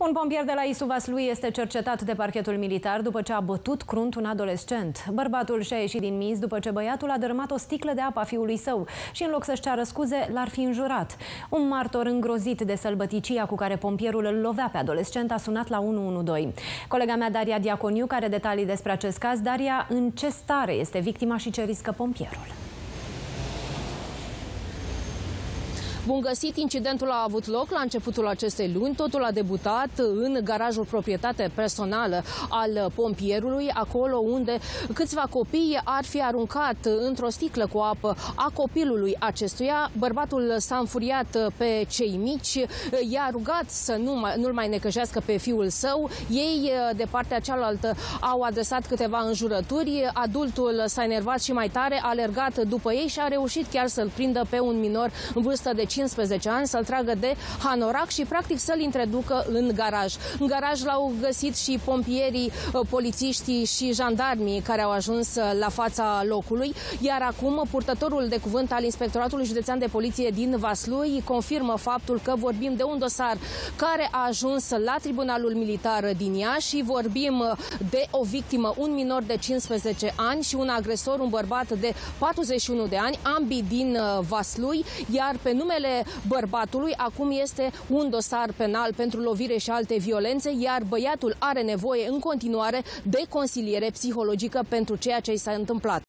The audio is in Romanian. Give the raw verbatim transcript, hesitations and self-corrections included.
Un pompier de la Isu Vaslui este cercetat de parchetul militar după ce a bătut crunt un adolescent. Bărbatul și-a ieșit din minți după ce băiatul a dărâmat o sticlă de apă a fiului său și, în loc să-și ceară scuze, l-ar fi înjurat. Un martor îngrozit de sălbăticia cu care pompierul îl lovea pe adolescent a sunat la unu unu doi. Colega mea, Daria Diaconiu, care detalii despre acest caz. Daria, în ce stare este victima și ce riscă pompierul? Bun găsit, incidentul a avut loc la începutul acestei luni. Totul a debutat în garajul proprietate personală al pompierului, acolo unde câțiva copii ar fi aruncat într-o sticlă cu apă a copilului acestuia. Bărbatul s-a înfuriat pe cei mici, i-a rugat să nu mai, nu-l mai necăjească pe fiul său. Ei, de partea cealaltă, au adresat câteva înjurături. Adultul s-a enervat și mai tare, a alergat după ei și a reușit chiar să-l prindă pe un minor în vârstă de cincisprezece ani, să-l tragă de hanorac și practic să-l introducă în garaj. În garaj l-au găsit și pompierii, polițiștii și jandarmii care au ajuns la fața locului, iar acum purtătorul de cuvânt al Inspectoratului Județean de Poliție din Vaslui confirmă faptul că vorbim de un dosar care a ajuns la Tribunalul Militar din Iași și vorbim de o victimă, un minor de cincisprezece ani și un agresor, un bărbat de patruzeci și unu de ani, ambii din Vaslui, iar pe numele bărbatului acum este un dosar penal pentru lovire și alte violențe, iar băiatul are nevoie în continuare de consiliere psihologică pentru ceea ce i s-a întâmplat.